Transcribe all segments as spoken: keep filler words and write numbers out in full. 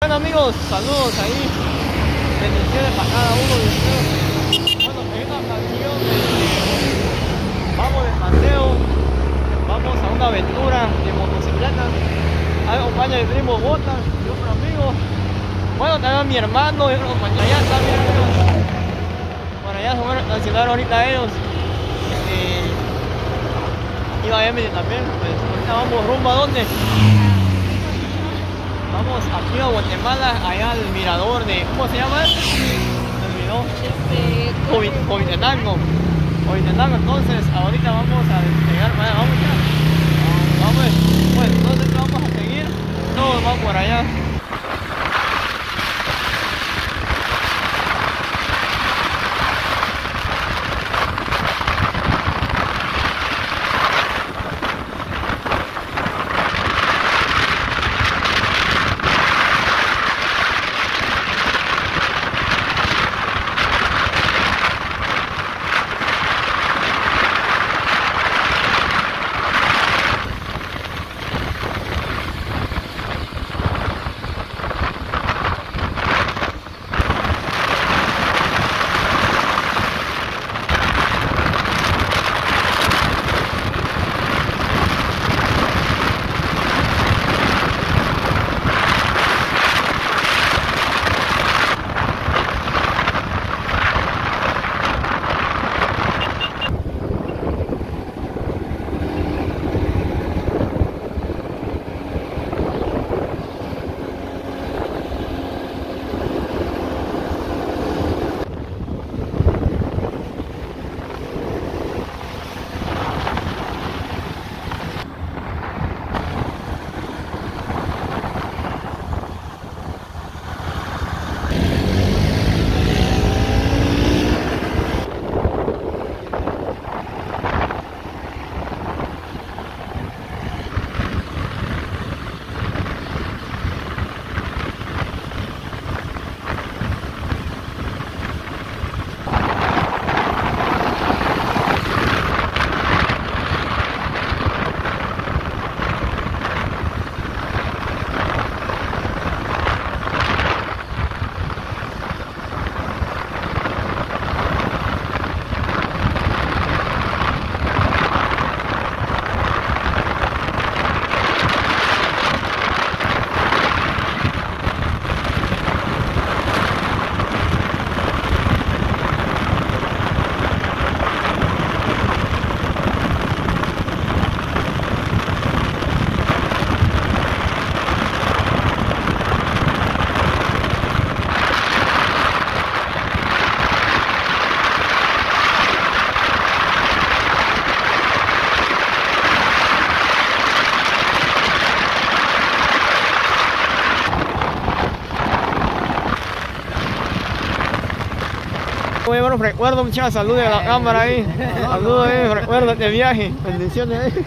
Bueno amigos, saludos ahí, bendiciones para cada uno de ustedes. Bueno, en esta ocasión este, vamos de paseo, vamos a una aventura de motocicleta. Ahí acompaña mi primo Botas y otro amigo. Bueno, también a mi hermano y otro compañero. Allá está mi hermano. Bueno, allá se van a estacionar ahorita ellos. Este, aquí va Emily también. Pues ahorita vamos rumbo a dónde. Vamos aquí a Guatemala, allá al mirador de, ¿cómo se llama? Me olvidó. Este, Covitenango. Covitenango, entonces ahorita vamos a despegar, vamos ya. Vamos, pues entonces vamos a seguir, todos vamos por allá. Muy buenos recuerdos, muchachos, saludos a la cámara ahí, saludos ahí, recuerdos de viaje, bendiciones ahí.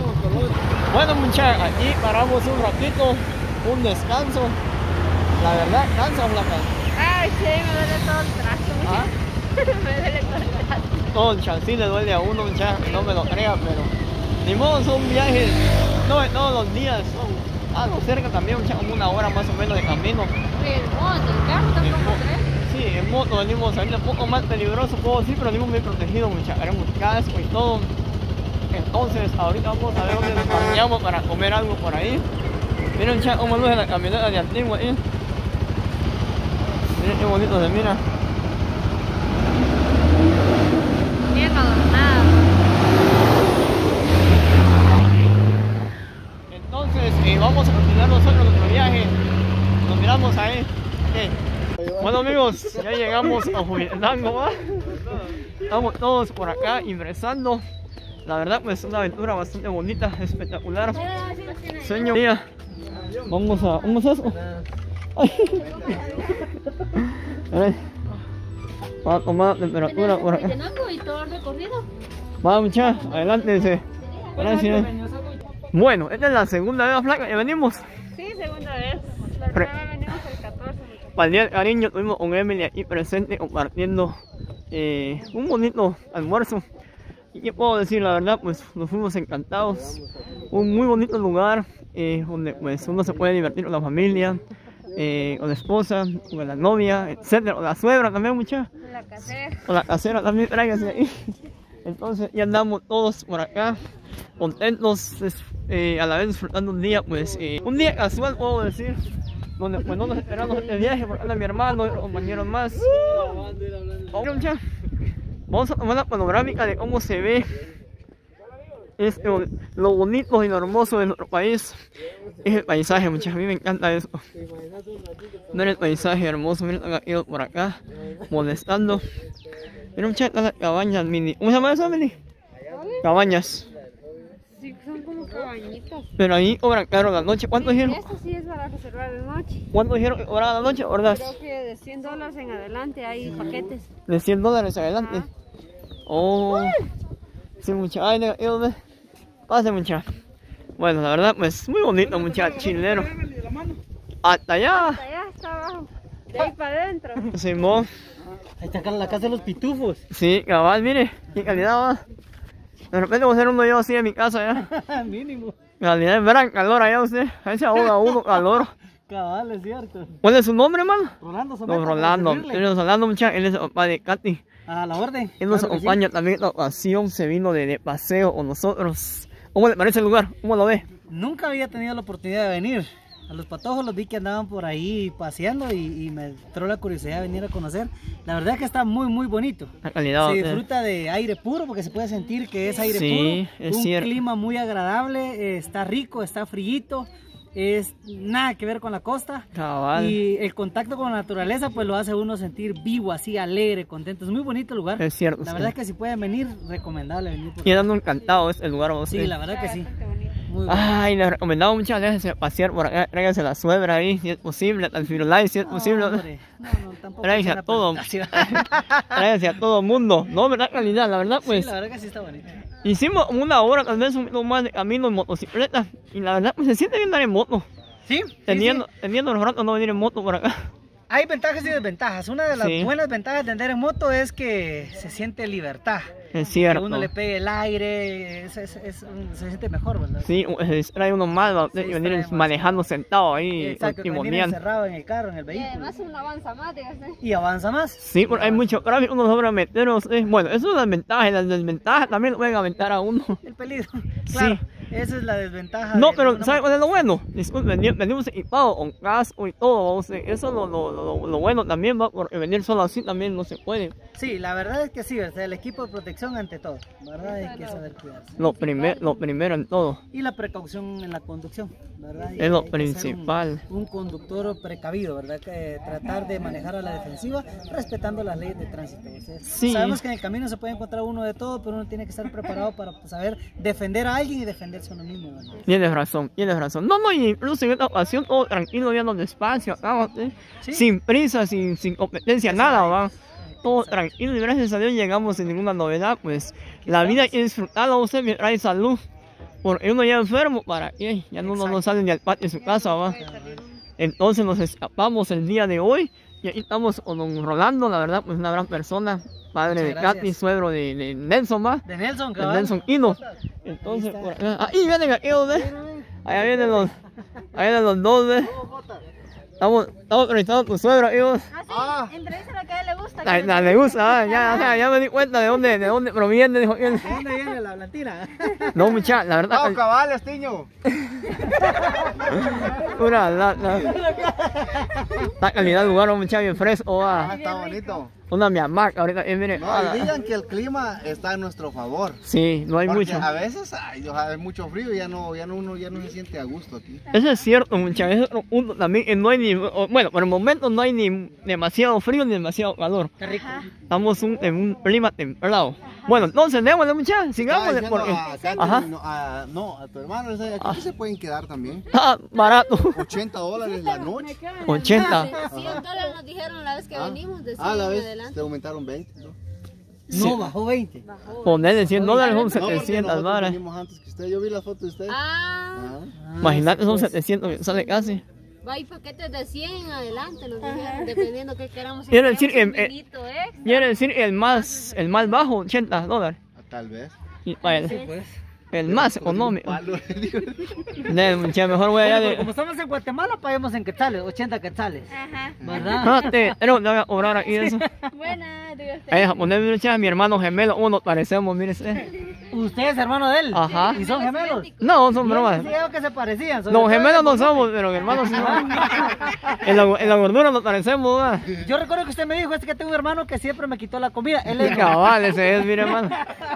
Bueno muchachos, aquí paramos un ratito, un descanso, la verdad, cansa una cansa. Ay, sí, me duele todo el brazo. ¿Ah? Me duele todo el brazo. Todo el chancín le duele a uno, muchachos, no me lo crea, pero ni modo, son viajes, no de todos los días, son algo cerca también, muchachos, como una hora más o menos de camino. Sí, el moto, el carro tampoco tres. Sí, en moto venimos ahorita un poco más peligroso, puedo decir, pero venimos muy protegidos, muchachos, tenemos casco y todo. Entonces, ahorita vamos a ver dónde nos parqueamos para comer algo por ahí. Miren, muchachos, cómo luce la camioneta de Antigua ahí. Miren qué bonito se mira. Bien adornado. Entonces, eh, vamos a continuar nosotros nuestro viaje. Nos miramos ahí. ¿Qué? Bueno amigos, ya llegamos a Covitenango, ¿va? Estamos todos por acá ingresando. La verdad pues es una aventura bastante bonita, espectacular. Señor, vamos a... ¿Vamos a eso? Va a tomar la temperatura por acá. Y todo el recorrido. Va muchachos, adelántense. Gracias. Bueno, esta es la segunda vez, flaca, que venimos. Sí, segunda vez. La primera vez venimos el catorce. Para el día del cariño tuvimos con Emily aquí presente compartiendo eh, un bonito almuerzo. Y qué puedo decir, la verdad, pues nos fuimos encantados. Un muy bonito lugar eh, donde pues uno se puede divertir con la familia. eh, o la esposa, o la novia, etcétera, o la suegra también, mucha. La casera. O la casera también, tráigase ahí. Entonces ya andamos todos por acá, contentos, eh, a la vez disfrutando un día, pues, eh, un día casual puedo decir, donde pues no nos esperamos el viaje, porque anda mi hermano y los compañeros más. Vamos a tomar la panorámica de cómo se ve. Es lo, lo bonito y lo hermoso de nuestro país. Es el paisaje, muchachos. A mí me encanta eso. Ver el paisaje hermoso. Miren, han ido por acá molestando. Miren, muchachos, las cabañas mini. ¿Cómo se llama eso, mini? Cabañas. Sí, son como cabañitas. Pero ahí cobran caro la noche. ¿Cuánto Sí, dijeron? esto sí es para reservar de noche. ¿Cuánto dijeron que cobraba la noche? ¿Verdad? Creo que de cien dólares en adelante hay paquetes. De cien dólares adelante. Ajá. Oh. Sí, muchachos. Ay, negativo. Pase, muchachos. Bueno, la verdad, pues muy bonito, muchachos. Chileno. Hasta allá. Hasta allá está abajo. De ahí para adentro. Simón. Ahí está acá la casa de los pitufos. Sí, cabal, mire. Qué calidad va. De repente voy a hacer uno yo así en mi casa ya. Mínimo. Calidad, verán calor allá usted. Ahí se ahoga uno, calor. Cabal, es cierto. ¿Cuál es su nombre, hermano? Rolando Someta. Don Rolando. Él es Rolando, muchachos. Él es el papá de Katy. A la orden. Él nos Claro que sí. acompaña también en esta ocasión. Se vino de, de paseo con nosotros. ¿Cómo le parece el lugar? ¿Cómo lo ve? Nunca había tenido la oportunidad de venir. A los patojos los vi que andaban por ahí paseando y, y me entró la curiosidad de venir a conocer. La verdad es que está muy muy bonito. La calidad. Se eh. disfruta de aire puro porque se puede sentir que es aire Sí, puro. es Un cierto. clima muy agradable, eh, está rico, está frillito. Es nada que ver con la costa. Cabal. Y el contacto con la naturaleza pues lo hace a uno sentir vivo, así alegre, contento. Es muy bonito el lugar. Es cierto. La sí. verdad es que si pueden venir, recomendable venir por Y dando encantado este lugar. ¿no? Sí, la verdad que sí. Bastante bonito. Muy bueno. Ay, les recomendamos muchas veces pasear por acá. Tráiganse a la suegra ahí, si es posible. Al Firulais, si es posible. No, hombre. No, no, tampoco Tráiganse es a una todo. presentación. Tráiganse a todo mundo. No, verdad, calidad. La verdad, pues. Sí, la verdad que sí está bonito. Hicimos como una hora, tal vez un poco más de camino en motocicleta. Y la verdad, pues se siente bien andar en moto. Sí, sí, Teniendo, sí. teniendo los ratos no venir en moto por acá. Hay ventajas y desventajas. Una de las Sí. buenas ventajas de andar en moto es que se siente libertad. Es Que cierto. uno le pegue el aire, es, es- es un- se siente mejor, ¿verdad? Sí, se distrae uno más, ¿va? Se y venir distrae más. manejando sentado ahí, Exacto, que venir timoneando. encerrado en el carro, en el Y vehículo. además uno avanza más, dígase. Y avanza más. Sí, porque hay mucho tráfico, uno sobra meternos. eh, Bueno, eso es una ventaja, y las desventajas también lo pueden aventar a uno. El peligro. Claro, esa es la desventaja. No, de- pero de una ¿sabe moto. cuál es lo bueno? Disculpe, veni- venimos equipados con casco y todo, vamos, eh, eso es lo, lo, lo, lo bueno también, va, porque venir solo así también no se puede. Sí, la verdad es que sí, o sea, el equipo de protección ante todo. La verdad hay que saber cuidarse. Lo, primer, lo primero en todo. Y la precaución en la conducción, ¿verdad? Y Es lo hay que ser principal. Un, un conductor precavido, ¿verdad? Que tratar de manejar a la defensiva respetando las leyes de tránsito. O sea, Sí. Sabemos que en el camino se puede encontrar uno de todo, pero uno tiene que estar preparado para saber defender a alguien y defenderse a uno mismo, ¿verdad? Tienes razón, tienes razón. No, no, y incluso en esta ocasión todo tranquilo, viendo despacio, acá, ¿va? ¿eh? Sí. Sin prisa, sin, sin competencia, nada, va. Todo tranquilo y gracias a Dios llegamos sin ninguna novedad, pues la vida hay que disfrutarla, usted mientras hay salud. Porque uno ya enfermo, ¿para qué? Ya no, uno no sale ni al patio de su casa, va. Entonces nos escapamos el día de hoy y aquí estamos con don Rolando, la verdad, pues una gran persona, padre de Muchas gracias. Katy, suegro de, de Nelson, va. De Nelson, De cabal. Nelson Hino. Entonces, por acá. Ahí vienen aquellos, ¿ves? Allá vienen los, ahí vienen los dos, ¿ves? Estamos, estamos entrevistando a tu suegro, ellos. Ah, sí, entrevista a la que a él le gusta. La, la le gusta, ah, ya, ya, ya me di cuenta de dónde, de dónde proviene, dijo él. ¿De dónde viene la blantina? No, mucha, la verdad. No, cabales, tiño. Una, la, la, la calidad del lugar, mucha, bien fresco, Ah, va. está bonito. Una mi hamaca, ahorita, eh, mire. No, ah, y la- digan que el clima está a nuestro favor. Sí, no hay Porque mucho. a veces ay, o sea, hay mucho frío y ya no, ya no uno ya no se siente a gusto aquí. Eso es cierto, mucha, es otro punto también, que no hay ni, o- bueno, por el momento no hay ni demasiado frío ni demasiado calor. Qué rico. Estamos un- en un clima templado. Bueno, entonces, démosle, mucha, sigámosle Estaba porque... diciendo a Katy, Ajá. no, a, no, a tu hermano, o sea, aquí se pueden quedar también. Ah, barato. ochenta dólares la noche. ochenta. cien dólares nos dijeron la vez que Ah. venimos, de Ah, la cien en vez adelante. te aumentaron veinte, ¿no? No, bajó veinte. Bajó. Ponerle cien dólares son No, porque setecientas nosotros varas. venimos antes que usted. Yo vi la foto de usted. Ah, Ah. Imagínate, son setecientos, sale casi. va, hay paquetes de cien en adelante, nos dijeron, dependiendo que queramos. Quiere decir que, Un eh, vinito extra. Quiere decir el más, el más bajo, ochenta dólares. Tal vez. Y, vaya, Sí, pues. el más económico. Palo, digo. Ne, mucha, mejor voy allá Bueno, de... como estamos en Guatemala, paguemos en quetzales, ochenta quetzales. Ajá. ¿Verdad? No, te, pero te voy a cobrar aquí eso. Buena, digo usted. Ahí japonés, mucha, mi hermano gemelo, uno parecemos, mire usted. ¿Usted es hermano de él? Ajá. ¿Y son gemelos? No, son bromas. Sí, que se parecían. sobre No, todo gemelos el no volumen. somos, pero hermanos sí. En la, en la gordura nos parecemos, ¿verdad? Yo recuerdo que usted me dijo, es que tengo un hermano que siempre me quitó la comida. Él es... Cabal, ese es, mire, hermano.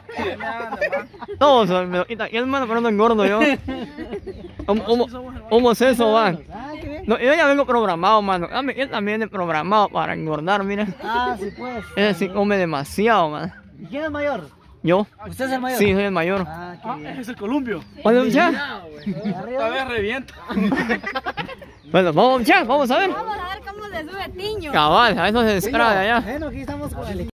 Todos me lo quitan. Y hermano, pero no engordo yo. ¿Cómo, cómo, cómo es eso, va? Ah, qué bien. No, yo ya vengo programado, mano. A mí, él también es programado para engordar, mira. Ah, sí, pues. Él sí come demasiado, man. ¿Y quién es mayor? ¿Yo? ¿Usted es el mayor? Sí, soy el mayor. Ah, qué bien. Es el columpio. ¿Cuándo, ya? Arriba. vez revienta. Bueno, vamos, ya, vamos a ver. Vamos a ver cómo se sube Tiño. Cabal, a eso se descarga de allá. Bueno, aquí estamos con el